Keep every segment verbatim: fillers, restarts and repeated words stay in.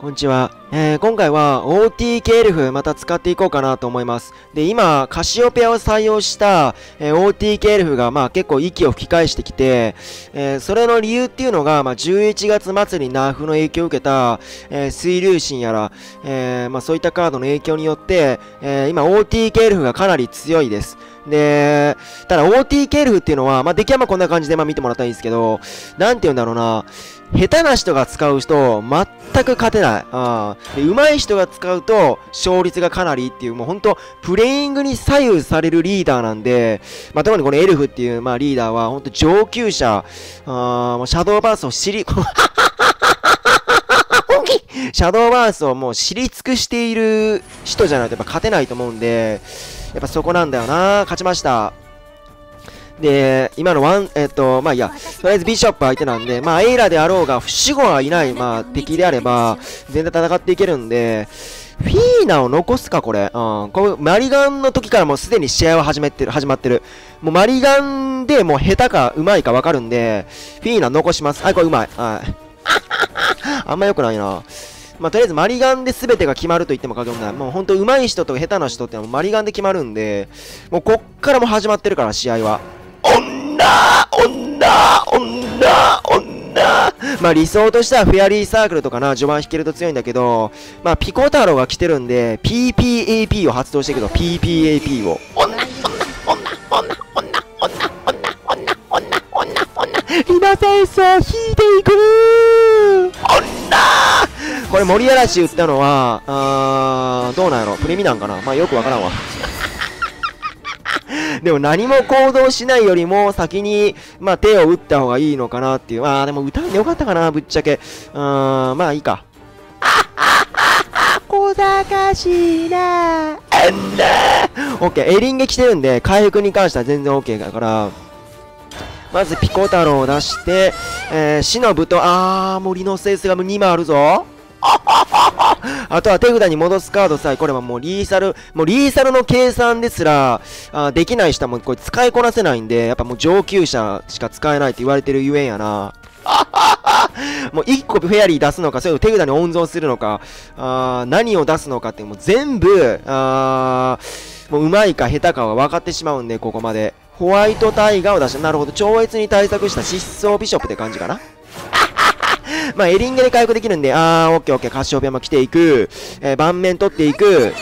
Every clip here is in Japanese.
こんにちは。えー、今回は オーティーケー エルフまた使っていこうかなと思います。で、今、カシオペアを採用した、えー、オーティーケー エルフがまあ結構息を吹き返してきて、えー、それの理由っていうのが、まあじゅういちがつ末にナーフの影響を受けた、えー、水流神やら、えー、まあそういったカードの影響によって、えー、今 オーティーケー エルフがかなり強いです。で、ただ オーティーケー エルフっていうのは、まあ出来はまあこんな感じでまあ見てもらったらいいんですけど、なんて言うんだろうな、下手な人が使う人、全く勝てない。あで上手い人が使うと、勝率がかなりっていう、もうほんと、プレイングに左右されるリーダーなんで、まあ、特にこのエルフっていう、まあ、リーダーは、ほんと上級者、あもうシャドーバースを知り、シャドーバースをもう知り尽くしている人じゃないとやっぱ勝てないと思うんで、やっぱそこなんだよな。勝ちました。で、今のワン、えっと、まあいいや、とりあえずビショップ相手なんで、まあエイラであろうが、守護はいない、まあ敵であれば、全然戦っていけるんで、フィーナを残すか、これ。うん。これ、マリガンの時からもうすでに試合は始めてる、始まってる。もうマリガンでもう下手か上手いか分かるんで、フィーナ残します。はい、これ上手い。はい。あんま良くないな。まあ、とりあえずマリガンで全てが決まると言っても過言ない。もうほんと上手い人と下手な人ってのはマリガンで決まるんで、もうこっからも始まってるから、試合は。女女女女まあ理想としてはフェアリーサークルとかな、序盤引けると強いんだけど、まあピコ太郎が来てるんで、ピーピーエーピー を発動していくと、ピーピーエーピー を。女女女女女女女女女女女リナセンスを引いていく女これ森嵐打ったのは、あー、どうなんやろプレミなんかなまあよくわからんわ。でも何も行動しないよりも先に、まあ、手を打った方がいいのかなっていう。ああ、でも打たんでよかったかな、ぶっちゃけ。うーん、まあいいか。小賢しいな。オッケー、エリンゲ来てるんで、回復に関しては全然 OK だから。まずピコ太郎を出して、えー、シノブと、あー、森のセースがにまいあるぞ。あとは手札に戻すカードさえ、これはもうリーサル、もうリーサルの計算ですら、あできない人はもうこれ使いこなせないんで、やっぱもう上級者しか使えないって言われてるゆえんやな。もういっこフェアリー出すのか、それを手札に温存するのか、あ何を出すのかってもう全部、あもう上手いか下手かは分かってしまうんで、ここまで。ホワイトタイガーを出した。なるほど、超越に対策した失踪ビショップって感じかな。まあ、エリンゲで回復できるんで、あー、オッケーオッケー、カシオペアも来ていく。えー、盤面取っていく。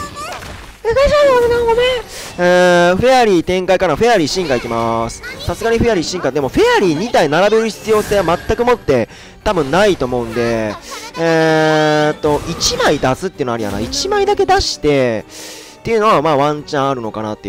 えー、フェアリー展開からフェアリー進化いきます。さすがにフェアリー進化、でもフェアリーに体並べる必要性は全くもって多分ないと思うんで、えーっと、いちまい出すっていうのありやな。いちまいだけ出して、っていうのはまあワンチャンあるのかなっていう。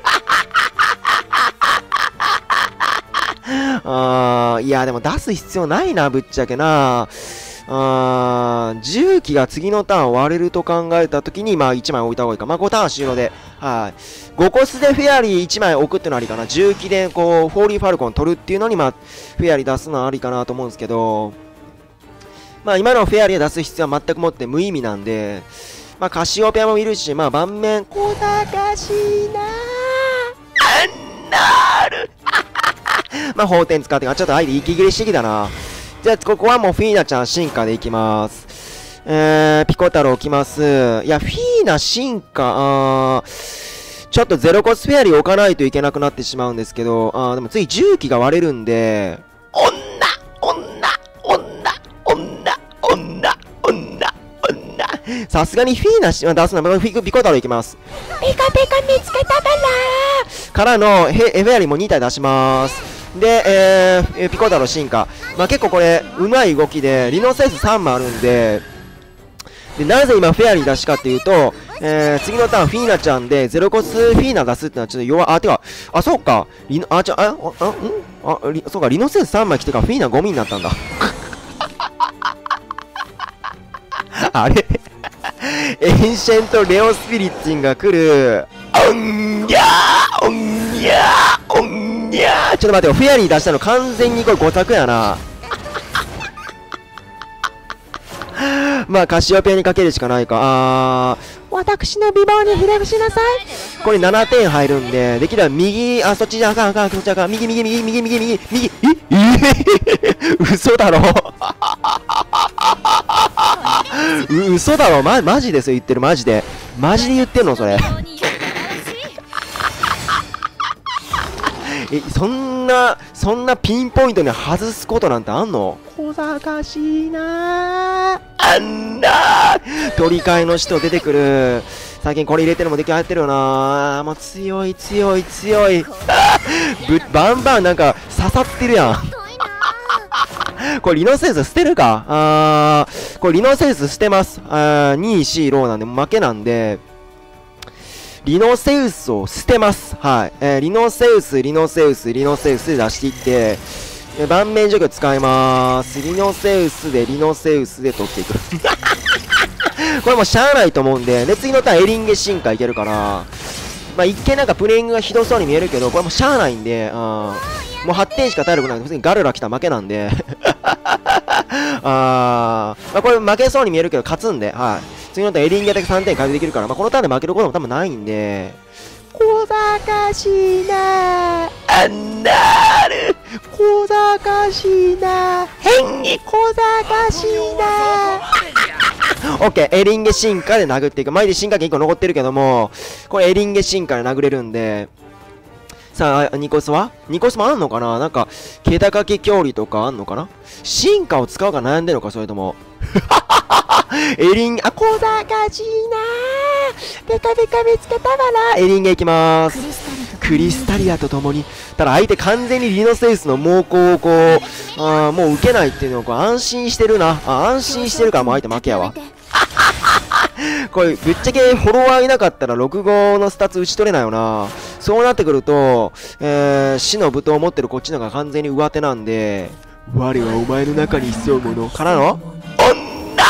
あーいやでも出す必要ないな、ぶっちゃけな。あー重機が次のターン割れると考えたときに、まあいちまい置いた方がいいか。まあごターン終了で。はい。ごコスでフェアリーいちまい置くってのありかな。重機でこう、フォーリーファルコン取るっていうのに、まあ、フェアリー出すのはありかなと思うんですけど、まあ今のフェアリー出す必要は全くもって無意味なんで、まあカシオペアもいるし、まあ盤面、小賢しいなー。なーるまあ、法典使って、あ、ちょっと相手息切れしてきたな。じゃあ、ここはもうフィーナちゃん進化でいきます。えー、ピコ太郎来ます。いや、フィーナ進化、あー、ちょっとゼロコスフェアリー置かないといけなくなってしまうんですけど、あー、でも次重機が割れるんで、女女女女女女女さすがにフィーナし出すのは、ピコ太郎いきます。ピカピカ見つけたべらーからのヘフェアリーもに体出します。で、えー、ピコ太郎進化。まあ、結構これ、うまい動きで、リノセンスさんもあるんで、で、なぜ今フェアリー出しかっていうと、えー、次のターンフィーナちゃんで、ゼロコスフィーナ出すってのはちょっと弱、あ、てか、あ、そうか、リノ、あ、ちょ、あ、あ、んあ、リそうか、リノセンスさんまい来てからフィーナゴミになったんだ。あれエンシェントレオスピリッツィンが来る。おんぎゃーおんぎゃーおんぎゃーちょっと待ってよ、フェアリー出したの完全にこれご択やな。まあ、カシオペアにかけるしかないか。あー、私の美貌にひれ伏しなさい。これななてん入るんで、できれば右、あ、そっちじゃあかんあかん、そっちあかん、右右右右右右右、ええ嘘だろう、嘘だろ、ま、マジですよ、言ってる、マジで。マジで言ってんの、それ。え、そんな、そんなピンポイントに外すことなんてあんの？小賢しいなー。あんなー取り替えの人出てくる。最近これ入れてるのも出来上がってるよなー。もう強い強い強い。ぶバンバンなんか刺さってるやん。これリノセウス捨てるか。あー、これリノセウス捨てます。あー、に、よん、ローなんで負けなんで、リノセウスを捨てます。はい。えー、リノセウス、リノセウス、リノセウスで出していって、えー、盤面除去使いまーす。リノセウスで、リノセウスで取っていく。これもうしゃあないと思うんで、で、次のターンエリンゲ進化いけるから、まあ一見なんかプレイングがひどそうに見えるけど、これもうしゃあないんで、うん、もうはってんしか体力ないんで、普通にガルラ来たら負けなんで、あー、まあこれ負けそうに見えるけど勝つんで、はい。次のターンエリンゲだけさんてん回復できるから、まあこのターンで負けることも多分ないんで、小賢しいなー。あんなーる。小賢しいなー。変に小賢しいなー。オッケー、エリンゲ進化で殴っていく。前で進化権いっこ残ってるけども、これエリンゲ進化で殴れるんで、さあ、ニコスはニコスもあんのかな、なんか、気高き距離とかあんのかな、進化を使うか悩んでるのか、それとも。エリンゲ、あ、小賢しいなー。ペカペカ見つけたわな。エリンゲいきまーす。クリスタリアとともに。ただ相手完全にリノセウスの猛攻をこう、あもう受けないっていうのをこう安心してるな。あ、安心してるからもう相手負けやわ。これ、ぶっちゃけフォロワーいなかったらろくごのスタッツ打ち取れないよな。そうなってくると、えー、死の武闘を持ってるこっちのが完全に上手なんで、我はお前の中に潜むのからの女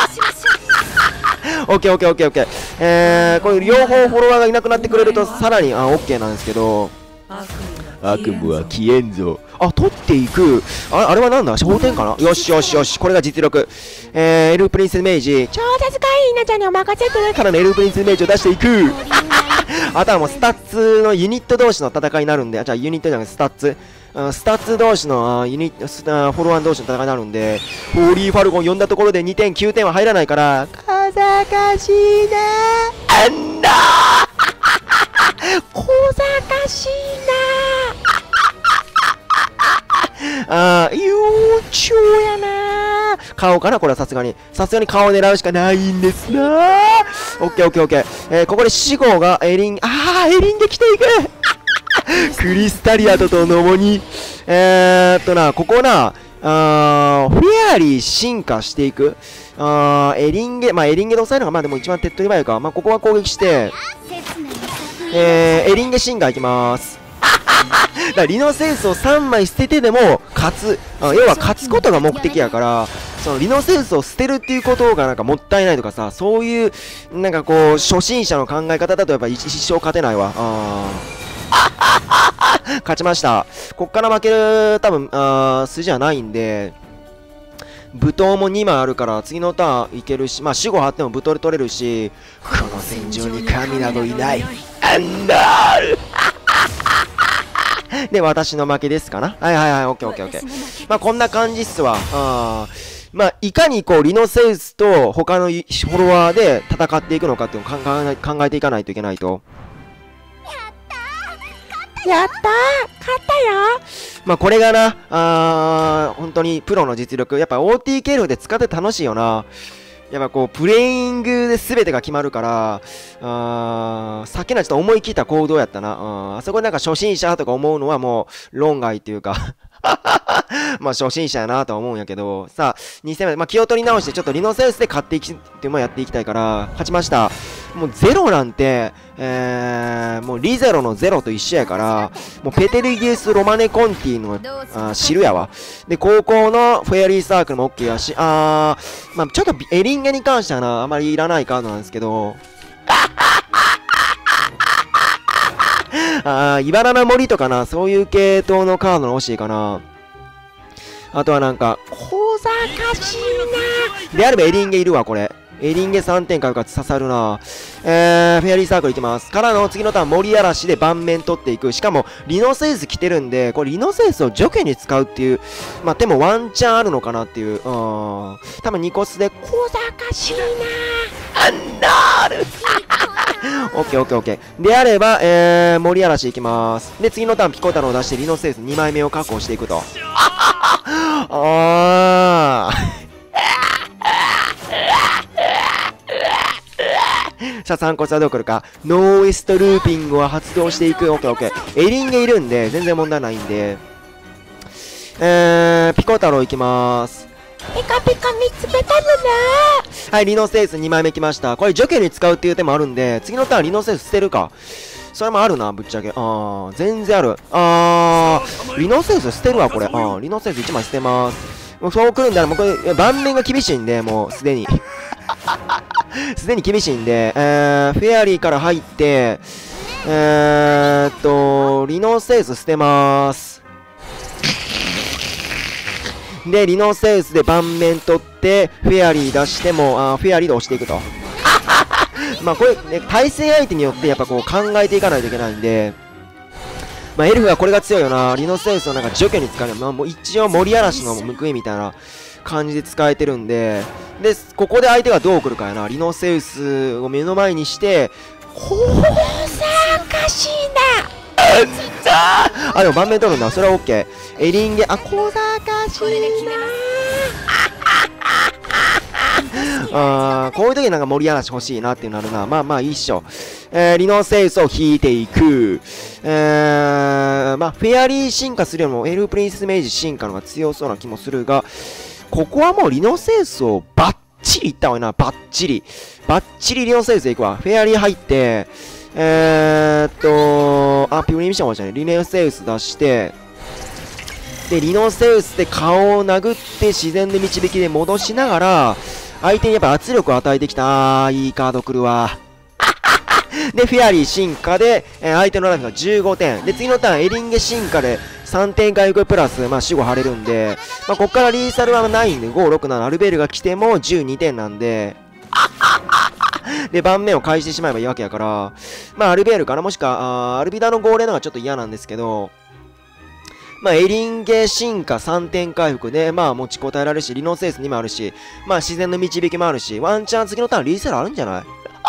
オッケーオッケーオッケーオッケー。えー、これ両方フォロワーがいなくなってくれるとさらにあオッケーなんですけど、悪夢は消えんぞ。あ、取っていく。あ、あれはなんだ焦点かな。よしよしよし。これが実力。えー、エルプリンスメイジ。超絶かいいなちゃんにお任せてからのエルプリンスメイジを出していく。あとはもうスタッツのユニット同士の戦いになるんで、あ、じゃあユニットじゃなくてスタッツ。スタッツ同士のユニット、フォロワー同士の戦いになるんで、ホーリーファルコン呼んだところでにてん、きゅうてんは入らないから、小賢しいなあんな小賢しいなああ、悠長やな顔かなこれはさすがに。さすがに顔を狙うしかないんですなオッケーオッケーオッケー。えー、ここで死後がエリン、あー、エリンで来ていくクリスタリアとともに、えーっとな、ここな、あーフェアリー進化していく。あーエリンゲ、まあエリンゲで抑えるのが、まあでも一番手っ取り早いか。まあここは攻撃して、えー、エリンゲ進化いきまーす。だからリノセウスをさんまい捨ててでも勝つ。あ要は勝つことが目的やから、そのリノセウスを捨てるっていうことがなんかもったいないとかさ、そういう、なんかこう、初心者の考え方だとやっぱ一生勝てないわ。あー勝ちました。こっから負ける多分あ筋はないんで、武闘もにまいあるから次のターンいけるし、まあ死後張っても武闘で取れるし、この戦場に神などいない。アンダールで、私の負けですかな。はいはいはい、オッケーオッケーオッケー。まあこんな感じっすわ。あまあいかにこうリノセウスと他のフォロワーで戦っていくのかっていうのを考え考えていかないといけないと。やったー勝ったよまあこれがな、あー、本当にプロの実力。やっぱ オーティーケーエル で使って楽しいよな。やっぱこう、プレイングで全てが決まるから、あー、さっきのはちょっと思い切った行動やったな。ああそこでなんか初心者とか思うのはもう論外っていうかまあ初心者やなとは思うんやけど、さあ、に戦目、まあ気を取り直してちょっとリノセウスで勝っていき、っていうのをやっていきたいから、勝ちました。もうゼロなんて、えー、もうリゼロのゼロと一緒やから、もうペテルギウス・ロマネ・コンティのあ汁やわ。で、高校のフェアリーサークルも OK やし、あー、まあちょっとエリンゲに関してはな、あまりいらないカードなんですけど、あー、茨の森とかな、そういう系統のカードの欲しいかな。あとはなんか、小賢しいなであればエリンゲいるわ、これ。 エリンゲさんてん回復が刺さるな。えー、フェアリーサークルいきます。からの次のターン、森嵐で盤面取っていく。しかも、リノセウス来てるんで、これリノセウスを除去に使うっていう、まあ、でもワンチャンあるのかなっていう。うん。多分ニコスで、小賢しいなアンナールオッケーオッケーオッケー。であれば、えー、森嵐いきます。で、次のターン、ピコ太郎を出して、リノセウスにまいめを確保していくと。あー。さあ、参考はどう来るか。ノーエストルーピングは発動していく。オッケーオッケー。エリンゲいるんで、全然問題ないんで。えー、ピコ太郎いきまーす。ピカピカ見つけたのなー。はい、リノセウスにまいめ来ました。これ除去に使うっていう手もあるんで、次のターンリノセウス捨てるか。それもあるな、ぶっちゃけ。あー、全然ある。あー、リノセウス捨てるわ、これ。あー、リノセウスいちまい捨てます。もうそう来るんだら、もうこれ、盤面が厳しいんで、もうすでに。すでに厳しいんで、えー、フェアリーから入って、えーっと、リノセウス捨てまーす。で、リノセウスで盤面取って、フェアリー出しても、あーフェアリーで押していくと。まあこれ、ね、対戦相手によってやっぱこう考えていかないといけないんで、まあエルフはこれが強いよな。リノセウスをなんか除去に使う。まあもう一応森嵐の報いみたいな感じで使えてるんで、で、ここで相手がどう来るかやな。リノセウスを目の前にして、小賢しいなあ、でも盤面取るんだ。それは OK。エリンゲ、あ、小賢しいなあー、こういう時なんか森嵐欲しいなっていうのあるな。まあまあいいっしょ。えー、リノセウスを引いていく。えー、まあフェアリー進化するよりもエルフプリンセスメイジ進化の方が強そうな気もするが、ここはもうリノセウスをバッチリいった方がいいな。バッチリ。バッチリリノセウスでいくわ。フェアリー入って、えーっと、あ、ピュリミッションはじゃない。リノセウス出して、で、リノセウスで顔を殴って自然の導きで戻しながら、相手にやっぱ圧力を与えてきた。あー、いいカード来るわ。で、フェアリー進化で、えー、相手のライフがじゅうごてん。で、次のターン、エリンゲ進化でさんてん回復プラス、まあ、死後張れるんで、まあ、こっからリーサルはないんで、ご、ろく、なな、アルベールが来てもじゅうにてんなんで、で、盤面を返してしまえばいいわけやから、まあ、アルベールかな、もしくは、アルビダの号令のがちょっと嫌なんですけど、まあ、エリンゲ進化さんてん回復で、まあ、持ちこたえられるし、リノセウスにもあるし、まあ、自然の導きもあるし、ワンチャン次のターンリーサルあるんじゃない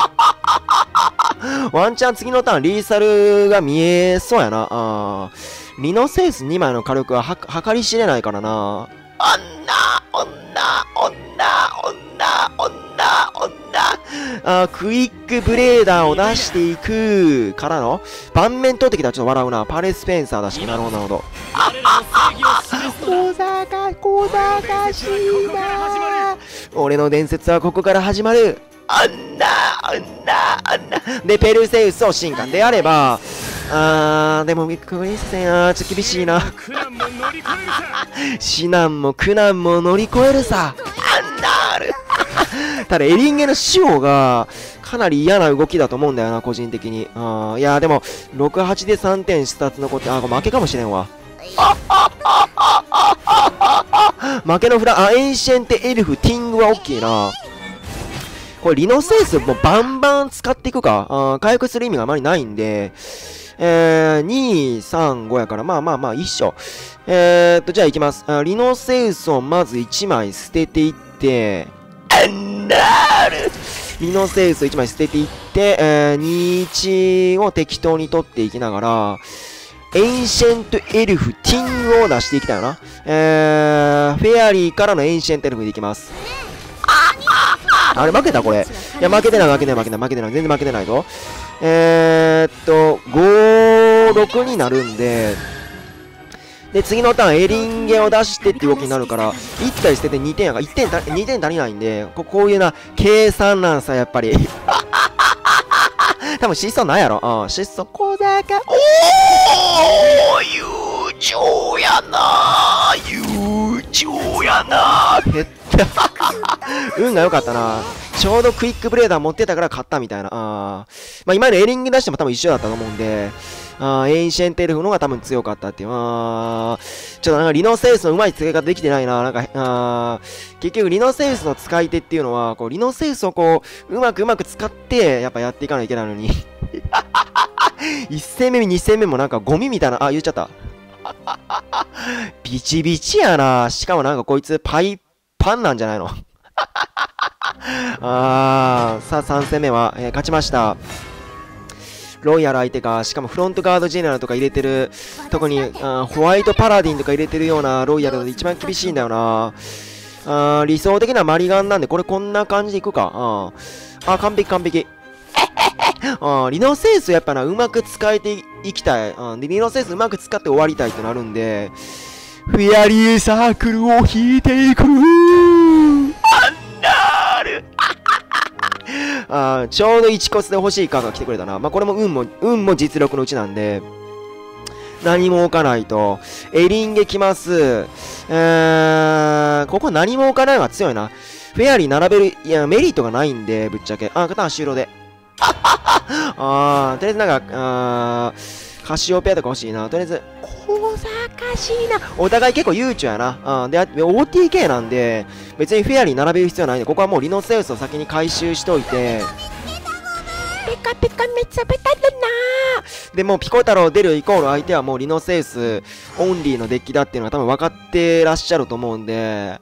ワンチャン次のターンリーサルが見えそうやな。あー、リノセウスにまいの火力はは計り知れないからな。女、女、女、女、女、女。あー、クイックブレーダーを出していくからの盤面取ってきたらちょっと笑うな。パレスペンサー出して、なるほど、なるほど。小賢、小賢しいな。俺の伝説はここから始まる。あんな、あんな、あんな。で、ペルセウスを進化であれば、あー、でも、クリステン、あー、ちょっと厳しいな。シナンもクナンも乗り越えるさ。あんなある。ただ、エリンゲのシオが、かなり嫌な動きだと思うんだよな、個人的に。あー、いやー、でも、ろく、はちでさんてんスタッツ残って、あー、これ負けかもしれんわ。負けのフラ、あ、エンシェンテエルフ、ティングは大きいな。これ、リノセウスもうバンバン使っていくか。あ、回復する意味があまりないんで、えー、に、さん、ごやから、まあまあまあ、一緒。えーっと、じゃあ行きます。あ、リノセウスをまずいちまい捨てていって、あんなーるリノセウスをいちまい捨てていって、えー、に、いちを適当に取っていきながら、エンシェントエルフ、ティングを出していきたいな。えー、フェアリーからのエンシェントエルフでいきます。あれ負けたこれ。いや、負けてない負けてない負けてない負けてない。全然負けてないぞ。えーっと、ご、ろくになるんで、で、次のターンエリンゲを出してって動きになるから、いち体捨ててにてんやから、いってんた、にてん足りないんで、ここういうな、計算なんさ、やっぱり。多分失踪ないやろ。うん、失踪、小賢。おー、友情やなー。友情やなー。減った。 運が良かったな。ちょうどクイックブレーダー持ってたから勝ったみたいな。あまあ今のエリング出しても多分一緒だったと思うんで、あエイシェンテルフの方が多分強かったっていう。あちょっとなんかリノセウスの上手い使い方できてないな。なんか、あ結局リノセウスの使い手っていうのは、こうリノセウスをこう、うまくうまく使って、やっぱやっていかないといけないのに。いち戦目、に戦目もなんかゴミみたいな、あ、言っちゃった。ビチビチやな。しかもなんかこいつパイパンなんじゃないのあー、さあさん戦目は、えー、勝ちました。ロイヤル相手が、しかもフロントガードジェネラルとか入れてる、特にあホワイトパラディンとか入れてるようなロイヤルで一番厳しいんだよな。あ理想的なマリガンなんで、これこんな感じでいくか。ああ、完璧完璧。あリノセウスやっぱな、うまく使えていきたい。あで、リノセウスうまく使って終わりたいってなるんで、フェアリーサークルを引いていくアンダールあちょうどいちコスで欲しいカードが来てくれたな。まあ、これも運も、運も実力のうちなんで、何も置かないと。エリンゲ来ます。えー、ここ何も置かないのが強いな。フェアリー並べる、いや、メリットがないんで、ぶっちゃけ。あ、ターン終了で。あー、とりあえずなんか、あー、カシオペアとか欲しいな。とりあえず、小賢しいな。お互い結構悠長やな。あーで、オーティーケー なんで、別にフェアリー並べる必要ないんで、ここはもうリノセウスを先に回収しといて、ピカピカめっちゃベタだなー。で、もうピコ太郎出るイコール相手はもうリノセウスオンリーのデッキだっていうのが多分分かってらっしゃると思うんで、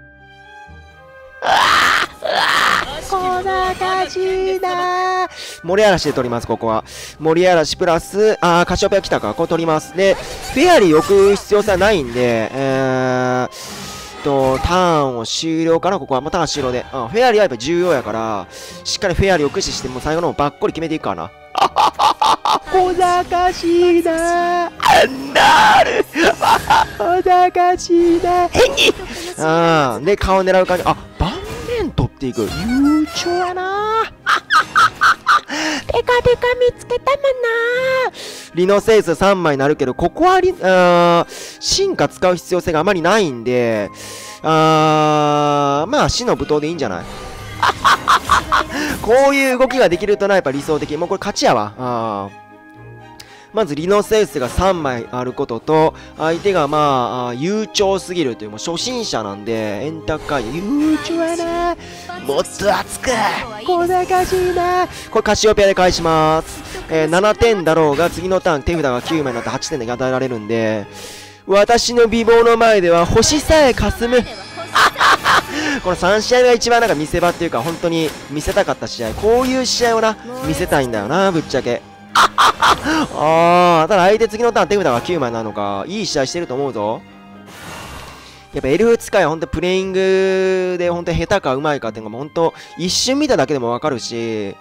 小賢しいなー。森嵐で取ります、ここは。森嵐プラス、あー、カシオペア来たか。ここ取ります。で、フェアリー置く必要性はないんで、えー、と、ターンを終了かな、ここは。まあ、ターン終了で。うん、フェアリーはやっぱ重要やから、しっかりフェアリーを駆使して、もう最後の方ばっこり決めていくからな。小賢しいなー。アンダール小賢しいなー。変にあー、で、顔狙う感じ。あ、盤面取っていく。悠長やなー。ペカペカ見つけたもんなー。リノセウスさんまいになるけど、ここはリ、あー、進化使う必要性があまりないんで、あー、まあ、死の舞踏でいいんじゃないこういう動きができるとな、やっぱ理想的。もうこれ勝ちやわ。あーまずリノセウスがさんまいあることと、相手がまあ、悠長すぎるという、もう初心者なんで、エンターカイ悠長やなもっと熱く小賢しいなこれカシオペアで返します。えー、ななてんだろうが、次のターン手札がきゅうまいになってはちてんで与えられるんで、私の美貌の前では星さえ霞むこのさん試合が一番なんか見せ場っていうか、本当に見せたかった試合。こういう試合をな、見せたいんだよな、ぶっちゃけ。ああ、ただ相手次のターン手札がきゅうまいなのか、いい試合してると思うぞ。やっぱエルフ使いは本当プレイングで本当に下手か上手いかっていうのが本当一瞬見ただけでもわかるし、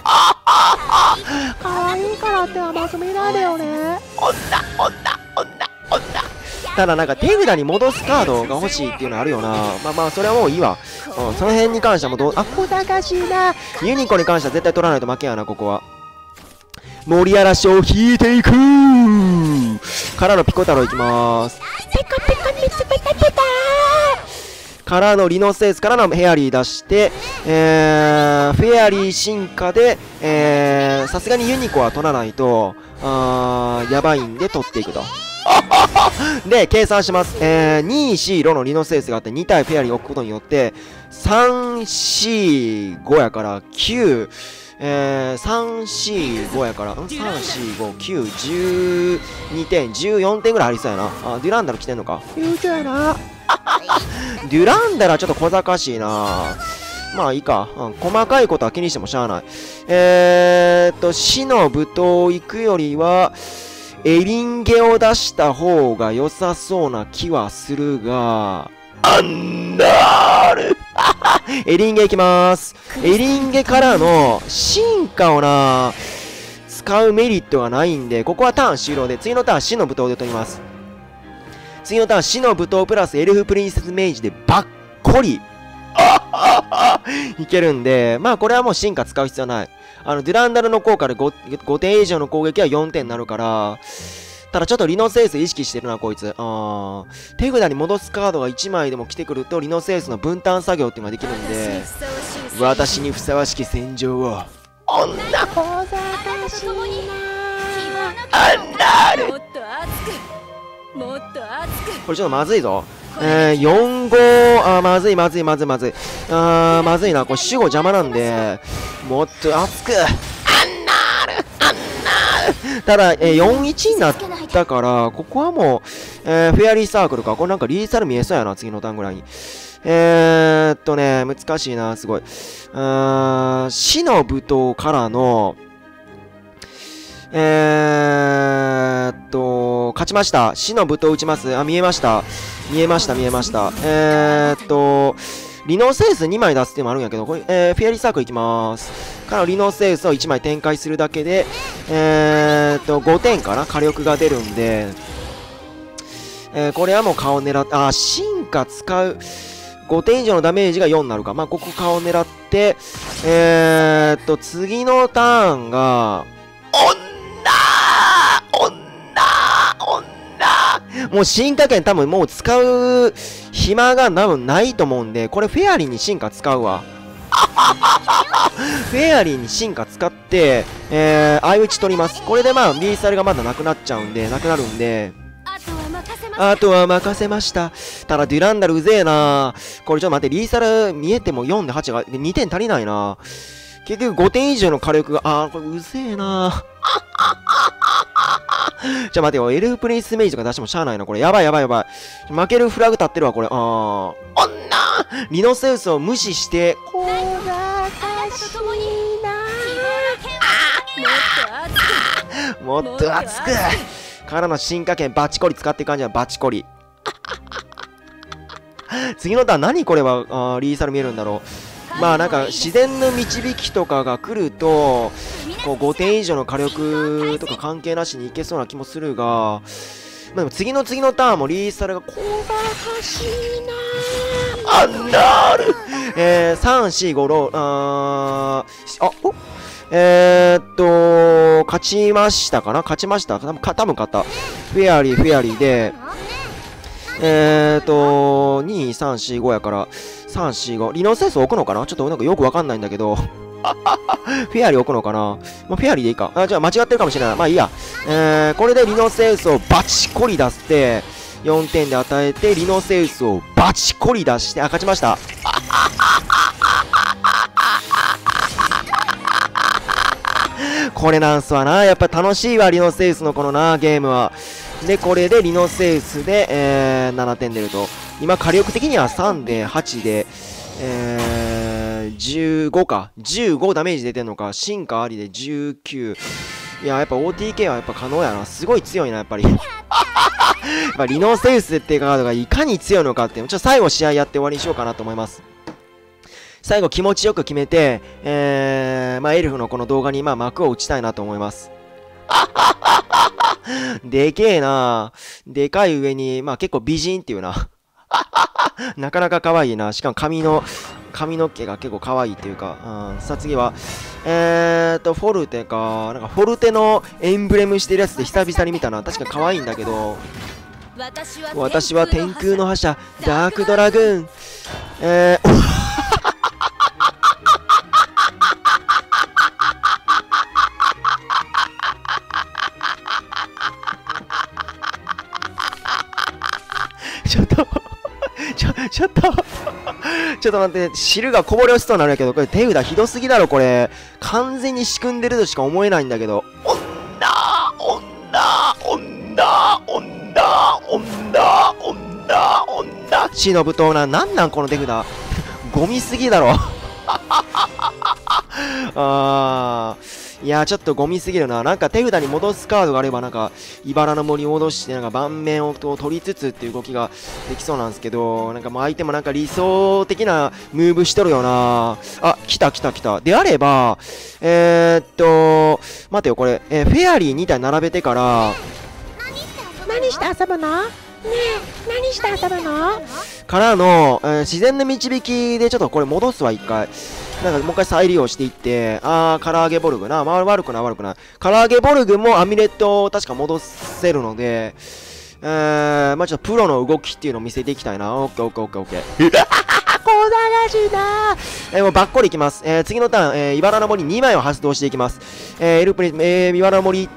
可愛いからって甘く見ないでよね。女、女、女、女。ただなんか手札に戻すカードが欲しいっていうのあるよな。まあまあそれはもういいわ。うん、その辺に関してはもうどう、あ、小賢しいな。ユニコに関しては絶対取らないと負けやな、ここは。森嵐を引いていくからのピコ太郎いきまーす。ピコピコ見つめたけたからのリノセウスからのヘアリー出して、えー、フェアリー進化で、えー、さすがにユニコは取らないと、あー、やばいんで取っていくと。で、計算します。えー、に、よん、ロのリノセウスがあってに体フェアリーを置くことによって、さん、よん、ごやからきゅう、えー、さん、よん、ごやから、ん ?さん、よん、ご、きゅう、じゅうにてん、じゅうよんてんぐらいありそうやな。あ、デュランダル来てんのか。悠長やな。デュランダルはちょっと小賢しいな。まあいいか、うん。細かいことは気にしてもしゃあない。えーっと、死の舞踏行くよりは、エリンゲを出した方が良さそうな気はするが、アンダールエリンゲいきまーす。エリンゲからの進化をな、使うメリットがないんで、ここはターン終了で、次のターン死の舞踏で取ります。次のターン死の舞踏プラスエルフプリンセスメイジでばっこりいけるんで、まあこれはもう進化使う必要ない。あの、デュランダルの効果で 5, ごてん以上の攻撃はよんてんになるから、 ただちょっとリノセウス意識してるな、こいつ。あー。手札に戻すカードがいちまいでも来てくると、リノセウスの分担作業っていうのができるんで、私にふさわしき戦場を。女小賢しいなあんなる。 もっと熱くもっと熱く。 これちょっとまずいぞ。えー、よんご、あー、まずいまずいまずいまずい。あー、まずいな。これ主語邪魔なんで、もっと熱く。あんなるあんなる。ただ、えー、よんいちになったから、ここはもう、えー、フェアリーサークルか。これなんかリーサル見えそうやな、次のターンぐらいに。えーっとね、難しいな、すごい。うーん、死の舞踏からの、えーっと、勝ちました。死の舞踏打ちます。あ、見えました。見えました、見えました。えーっと、リノセウスにまい出すっていうのもあるんやけど、これ、えー、フェアリーサークルいきまーす。からリノセウスをいちまい展開するだけで、えーっと、ごてんかな火力が出るんで、えー、これはもう顔狙って、あ、進化使う。ごてん以上のダメージがよんになるか。まあ、ここ顔狙って、えーっと、次のターンが、女女もう進化権多分もう使う暇が多分ないと思うんで、これフェアリーに進化使うわ。フェアリーに進化使って、えー、相打ち取ります。これでまあ、リーサルがまだなくなっちゃうんで、なくなるんで、あとは任せました。ただ、デュランダルうぜえな。これちょっと待って、リーサル見えてもよんではちがにてん足りないな。結局ごてん以上の火力が、あー、これうぜえな。ちょ、待てよ、エルフプリンスメイジとか出してもしゃあないな、これ。やばいやばいやばい。負けるフラグ立ってるわ、これ。あー。女リノセウスを無視して、こらかしいな。もっと熱くからの進化権バチコリ使っていく感じはバチコリ。次のターン何これはあーリーサル見えるんだろう。まあなんか自然の導きとかが来るとこうごてん以上の火力とか関係なしにいけそうな気もするが、まあ、でも次の次のターンもリーサルが小賢しいなあんなる。えー、さん、よん、ご、ろく、あー、あ、おえー、っと、勝ちましたかな勝ちました多分か、多分勝った。フェアリー、フェアリーで、えーっと、に、さん、よん、ごやから、さん、よん、ご。リノセウス置くのかなちょっとなんかよくわかんないんだけど。フェアリー置くのかなまあ、フェアリーでいいか。あ、じゃあ間違ってるかもしれない。まあいいや。えー、これでリノセウスをバチコリ出して、よんてんで与えて、リノセウスをバチコリ出して、あ、勝ちました。これなんすわな。やっぱ楽しいわ、リノセウスのこのな、ゲームは。で、これでリノセウスで、えー、ななてん出ると。今、火力的にはさんで、はちで、えー、じゅうごか。じゅうごダメージ出てんのか。進化ありでじゅうきゅう。いや、やっぱ オーティーケー はやっぱ可能やな。すごい強いな、やっぱり。やっぱリノセウスっていうカードがいかに強いのかっていうのちょっと最後試合やって終わりにしようかなと思います。最後気持ちよく決めて、えー、まあ、エルフのこの動画にまあ幕を打ちたいなと思います。でけえな。でかい上に、まあ結構美人っていうな。なかなか可愛いな。しかも髪の、髪の毛が結構可愛いっていうか。うん、さあ次は、えーと、フォルテか。なんかフォルテのエンブレムしてるやつで久々に見たな。確か可愛いんだけど。私は天空の覇者、ダークドラグーン。えー、ちょっと、ちょ、ちょっと、ちょっと待って、汁がこぼれ落ちそうになるんやけど、これ手札ひどすぎだろ、これ。完全に仕組んでるとしか思えないんだけど。女、女、女、女、女、女、女。死の舞踏な、なんなんこの手札。ゴミすぎだろ。あー。いやーちょっとゴミすぎるな。なんか手札に戻すカードがあれば、なんか、茨の森戻して、なんか盤面を取りつつっていう動きができそうなんですけど、なんかもう相手もなんか理想的なムーブしとるよな。あ、来た来た来た。であれば、えー、っと、待てよ、これ、えー、フェアリーに体並べてから、 何して遊ぶの？ねえ、何して遊ぶの？ からの、えー、自然の導きでちょっとこれ戻すわ、一回。 なんかもう一回再利用していって、あー、唐揚げボルグな。まあ、悪くない悪くない。唐揚げボルグもアミュレットを確か戻せるので、えー、まあちょっとプロの動きっていうのを見せていきたいな。オッケーオッケーオッケーオッケー。小流しだー。えー、もうばっこりいきます。えー、次のターン、えー、茨の森にまいを発動していきます。えー、エルプリ、えー、茨の森行って、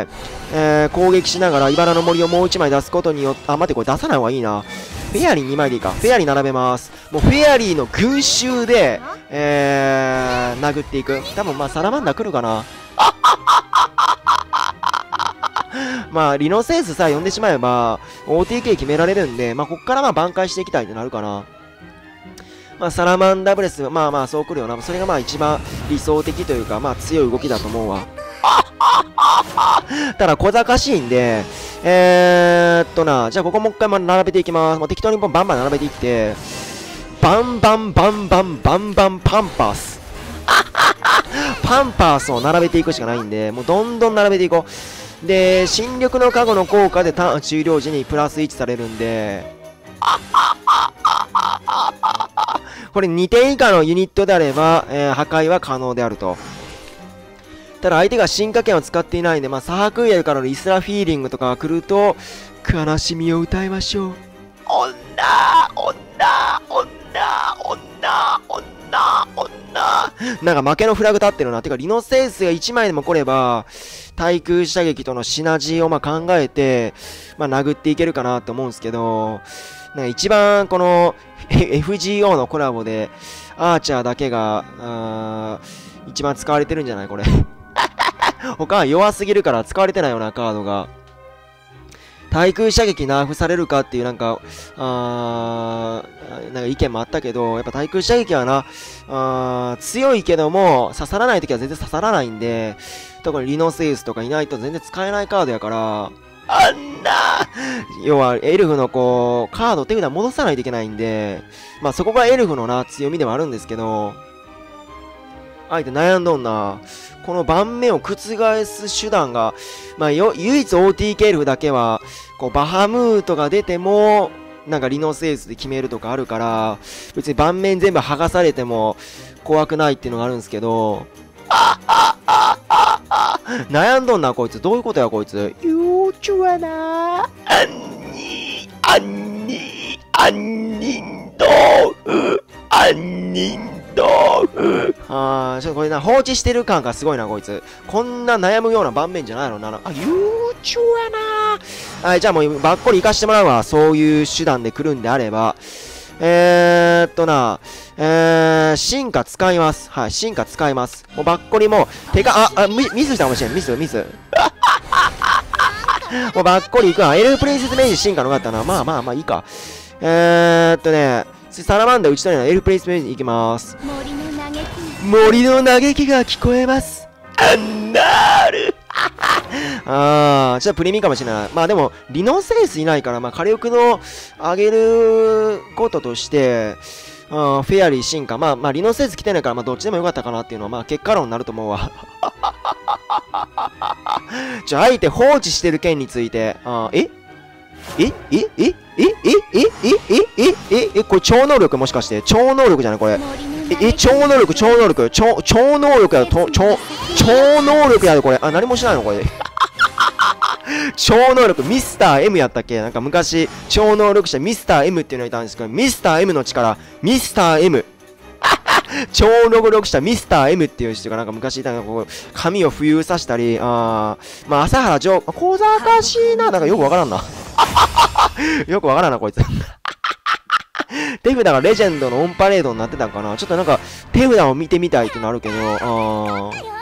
えー、攻撃しながら茨の森をもういちまい出すことによって、あ、待って、これ出さない方がいいな。フェアリーにまいでいいか。フェアリー並べます。もうフェアリーの群衆で、えー、殴っていく。多分まあサラマンダー来るかな。まあ、リノセウスさえ呼んでしまえば、オーティーケー 決められるんで、まあ、こっからまあ挽回していきたいってなるかな。まあ、サラマンダブレス、まあまあ、そう来るよな。それがまあ一番理想的というか、まあ、強い動きだと思うわ。ただ、小賢しいんで、えーっとな、じゃあここもう一回ま並べていきます。もう適当にバンバン並べていって、バンバンバンバンバンバンパンパース。パンパースを並べていくしかないんで、もうどんどん並べていこう。で、新緑の加護の効果でターン終了時にプラスいちされるんで、これにてん以下のユニットであれば、えー、破壊は可能であると。ただ相手が進化権を使っていないんで、まあ、サハクイエルからのイスラフィーリングとかが来ると、悲しみを歌いましょう。女、女、女、女、女、女。なんか負けのフラグ立ってるな。てか、リノセウスがいちまいでも来れば、対空射撃とのシナジーをまあ考えて、まあ、殴っていけるかなと思うんですけど、なんか一番この エフジーオー のコラボで、アーチャーだけが、あー一番使われてるんじゃないこれ。他は弱すぎるから使われてないようなカードが。対空射撃ナーフされるかっていうなんか、あーなんか意見もあったけど、やっぱ対空射撃はな、あ強いけども、刺さらないときは全然刺さらないんで、特にリノセウスとかいないと全然使えないカードやから、あんな要はエルフのこう、カード手札戻さないといけないんで、まあそこがエルフのな、強みでもあるんですけど、相手悩んどんな。この盤面を覆す手段が、まあよ、唯一 オーティーケー エルフだけは、こう、バハムートが出ても、なんかリノセウスで決めるとかあるから、別に盤面全部剥がされても怖くないっていうのがあるんですけど、悩んどんな、こいつ。どういうことや、こいつ。 ゆうちゅわな。 あんに、あんに、あんにん豆腐、あんにん豆腐。あー、ちょっとこれな、放置してる感がすごいな、こいつ。こんな悩むような盤面じゃないのな。あ、ゆうちゅわな。はい、じゃあもう、ばっこり行かしてもらうわ。そういう手段で来るんであれば。えーっとな、えー、進化使います。はい、進化使います。もうばっこりも、てか、あ、あ、ミミスしたかもしれん。ミス、ミス。もうばっこりいくわ。エルフプリンセスメイジ進化のがあったな。まあまあまあいいか。えーっとね、サラマンダー打ち取りのエルフプリンセスメイジいきます。 森の嘆き森の嘆きが聞こえます。あんなーる。あー、ちょっとプリミかもしれない。まあでも、リノセウスいないから、まあ火力の上げることとして、うん、フェアリー進化。まあまあ、リノセウス来てないから、まあどっちでもよかったかなっていうのは、まあ結果論になると思うわ。ちょ、相手放置してる件について、あー、えええええええええええええこれ超能力もしかして超能力じゃないこれ。え、え、超能力、超能力、超、超能力や、と、超、超能力やで、これ。あ、何もしないのこれ。超能力、ミスター M やったっけなんか昔、超能力者ミスター M っていうのがいたんですけど、ミスター M の力、ミスター M。超能力者ミスター M っていう人がなんか昔いたのこう、髪を浮遊させたり、あー、まあ、朝原城、小賢しいな。なんかよくわからんな。よくわからんな、こいつ。手札がレジェンドのオンパレードになってたんかな。ちょっとなんか、手札を見てみたいってのあるけど、あー。